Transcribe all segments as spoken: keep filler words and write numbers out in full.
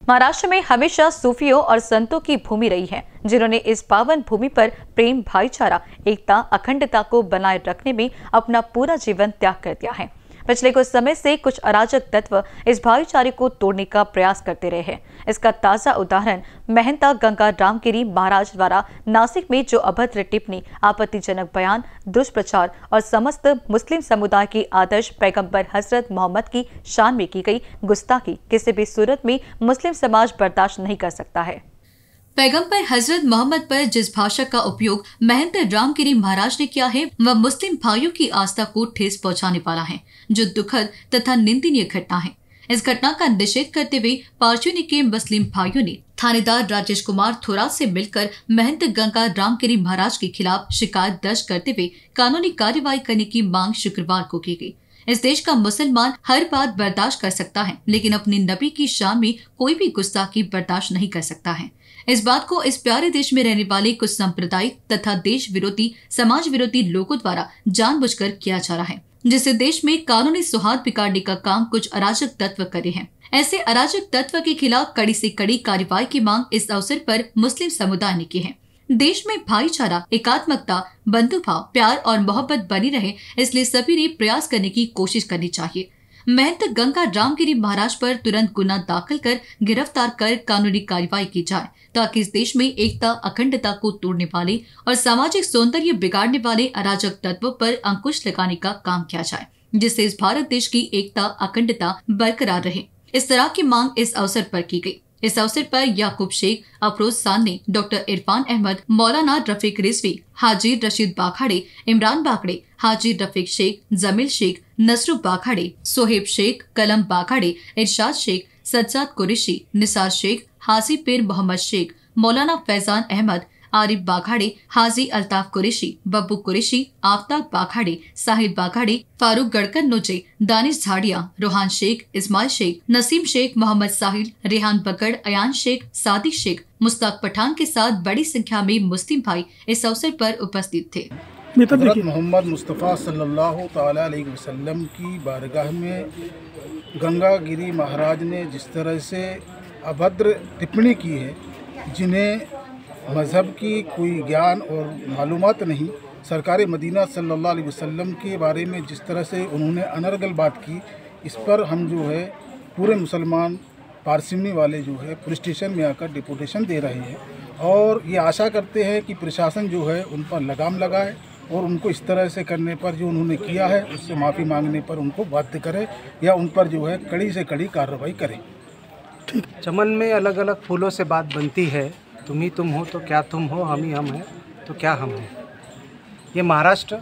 महाराष्ट्र में हमेशा सूफियों और संतों की भूमि रही है, जिन्होंने इस पावन भूमि पर प्रेम, भाईचारा, एकता, अखंडता को बनाए रखने में अपना पूरा जीवन त्याग कर दिया है। पिछले कुछ समय से कुछ अराजक तत्व इस भाईचारे को तोड़ने का प्रयास करते रहे हैं। इसका ताजा उदाहरण महंता गंगा रामगिरी महाराज द्वारा नासिक में जो अभद्र टिप्पणी, आपत्तिजनक बयान, दुष्प्रचार और समस्त मुस्लिम समुदाय की आदर्श पैगंबर हजरत मोहम्मद की शान में की गई गुस्ताखी किसी भी सूरत में मुस्लिम समाज बर्दाश्त नहीं कर सकता है। पैगंबर हजरत मोहम्मद पर जिस भाषा का उपयोग महंत रामगिरी महाराज ने किया है, वह मुस्लिम भाइयों की आस्था को ठेस पहुंचाने वाला है, जो दुखद तथा निंदनीय घटना है। इस घटना का निषेध करते हुए पार्श्वनी के मुस्लिम भाइयों ने थानेदार राजेश कुमार थोरात से मिलकर महंत गंगा रामगिरी महाराज के खिलाफ शिकायत दर्ज करते हुए कानूनी कार्यवाही करने की मांग शुक्रवार को की गई। इस देश का मुसलमान हर बात बर्दाश्त कर सकता है, लेकिन अपने नबी की शान में कोई भी गुस्ताखी बर्दाश्त नहीं कर सकता है। इस बात को इस प्यारे देश में रहने वाले कुछ सांप्रदायिक तथा देश विरोधी, समाज विरोधी लोगों द्वारा जानबूझकर किया जा रहा है, जिससे देश में कानूनी सौहार्द बिगाड़ने का काम कुछ अराजक तत्व करे हैं। ऐसे अराजक तत्व के खिलाफ कड़ी से कड़ी कार्रवाई की मांग इस अवसर पर मुस्लिम समुदाय ने की है। देश में भाईचारा, एकात्मकता, बंधुभाव, प्यार और मोहब्बत बनी रहे, इसलिए सभी ने प्रयास करने की कोशिश करनी चाहिए। महंत गंगा रामगिरी महाराज पर तुरंत गुना दाखिल कर गिरफ्तार कर कानूनी कार्रवाई की जाए, ताकि इस देश में एकता, अखंडता को तोड़ने वाले और सामाजिक सौंदर्य बिगाड़ने वाले अराजक तत्वों पर अंकुश लगाने का काम किया जाए, जिससे इस भारत देश की एकता, अखंडता बरकरार रहे। इस तरह की मांग इस अवसर पर की गई। इस अवसर पर याकूब शेख, अफरोज सानी, डॉक्टर इरफान अहमद, मौलाना रफीक रिजवी, हाजी रशीद बाखाड़े, इमरान बाखड़े, हाजी रफीक शेख, जमील शेख, नसरू बाखाड़े, सोहेब शेख, कलम बाखाड़े, इरशाद शेख, सज्जाद कुरैशी, निसार शेख, हाजी पीर मोहम्मद शेख, मौलाना फैजान अहमद, आरिफ बाखाड़े, हाजी अल्ताफ कुरैशी, बब्बू कुरैशी, आफ्ताब बाखाड़े, साहिल बाखाड़े, फारूक गड़कन नोचे, दानिश झाड़िया, रोहान शेख, इस्माइल शेख, नसीम शेख, मोहम्मद साहिल, रेहान बकड़, अयान शेख, सादिक शेख, मुस्ताक पठान के साथ बड़ी संख्या में मुस्लिम भाई इस अवसर पर उपस्थित थे। हज़रत मोहम्मद मुस्तफ़ा सल्लल्लाहु ताला अलैहि वसल्लम की बारगाह में गंगा गिरी महाराज ने जिस तरह से अभद्र टिप्पणी की है, जिन्हें मज़हब की कोई ज्ञान और मालूमात नहीं, सरकार मदीना सल्लल्लाहु अलैहि वसल्लम के बारे में जिस तरह से उन्होंने अनर्गल बात की, इस पर हम जो है पूरे मुसलमान पारसिमनी वाले जो है पुलिस स्टेशन में आकर डिपोटेशन दे रहे हैं और ये आशा करते हैं कि प्रशासन जो है उन पर लगाम लगाए और उनको इस तरह से करने पर जो उन्होंने किया है उससे माफ़ी मांगने पर उनको बाध्य करे या उन पर जो है कड़ी से कड़ी कार्रवाई करे। चमन में अलग अलग फूलों से बात बनती है, तुम ही तुम हो तो क्या तुम हो, हम ही हम हैं तो क्या हम हैं। ये महाराष्ट्र,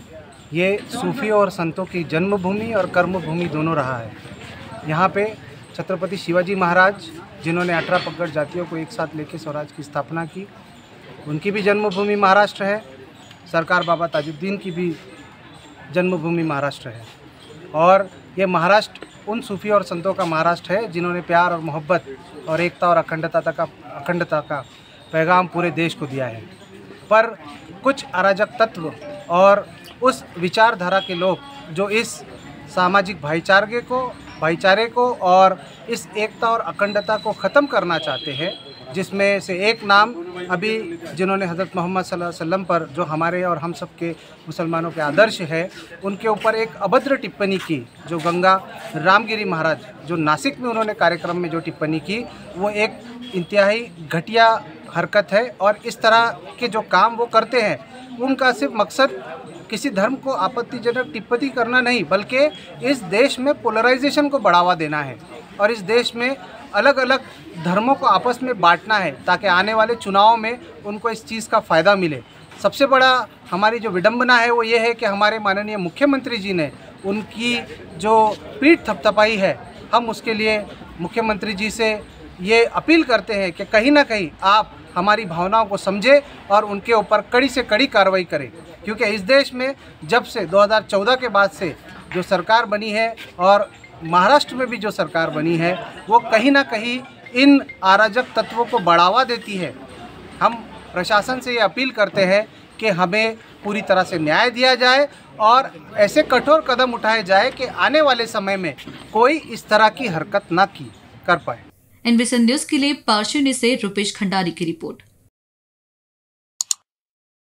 ये सूफी और संतों की जन्मभूमि और कर्मभूमि दोनों रहा है। यहाँ पे छत्रपति शिवाजी महाराज, जिन्होंने अठारह पगड़ जातियों को एक साथ लेकर स्वराज की स्थापना की, उनकी भी जन्मभूमि महाराष्ट्र है। सरकार बाबा ताजुद्दीन की भी जन्मभूमि महाराष्ट्र है। और ये महाराष्ट्र उन सूफी और संतों का महाराष्ट्र है जिन्होंने प्यार और मोहब्बत और एकता और अखंडता का अखंडता का पैगाम पूरे देश को दिया है। पर कुछ अराजक तत्व और उस विचारधारा के लोग जो इस सामाजिक भाईचारे को भाईचारे को और इस एकता और अखंडता को ख़त्म करना चाहते हैं, जिसमें से एक नाम अभी जिन्होंने हज़रत मोहम्मद सल्लल्लाहु अलैहि वसल्लम पर, जो हमारे और हम सब के मुसलमानों के आदर्श है, उनके ऊपर एक अभद्र टिप्पणी की, जो गंगा रामगिरी महाराज, जो नासिक में उन्होंने कार्यक्रम में जो टिप्पणी की, वो एक इंतहाई घटिया हरकत है। और इस तरह के जो काम वो करते हैं, उनका सिर्फ मकसद किसी धर्म को आपत्तिजनक टिप्पणी करना नहीं, बल्कि इस देश में पोलराइजेशन को बढ़ावा देना है और इस देश में अलग अलग धर्मों को आपस में बांटना है, ताकि आने वाले चुनावों में उनको इस चीज़ का फ़ायदा मिले। सबसे बड़ा हमारी जो विडंबना है वो ये है कि हमारे माननीय मुख्यमंत्री जी ने उनकी जो पीठ थपथपाई है, हम उसके लिए मुख्यमंत्री जी से ये अपील करते हैं कि कहीं ना कहीं आप हमारी भावनाओं को समझें और उनके ऊपर कड़ी से कड़ी कार्रवाई करें, क्योंकि इस देश में जब से दो हज़ार चौदह के बाद से जो सरकार बनी है और महाराष्ट्र में भी जो सरकार बनी है, वो कहीं ना कहीं इन अराजक तत्वों को बढ़ावा देती है। हम प्रशासन से ये अपील करते हैं कि हमें पूरी तरह से न्याय दिया जाए और ऐसे कठोर कदम उठाए जाए कि आने वाले समय में कोई इस तरह की हरकत ना की कर पाए। एनवीएसएन न्यूज के लिए पार्श्वनी से रुपेश खंडारी की रिपोर्ट।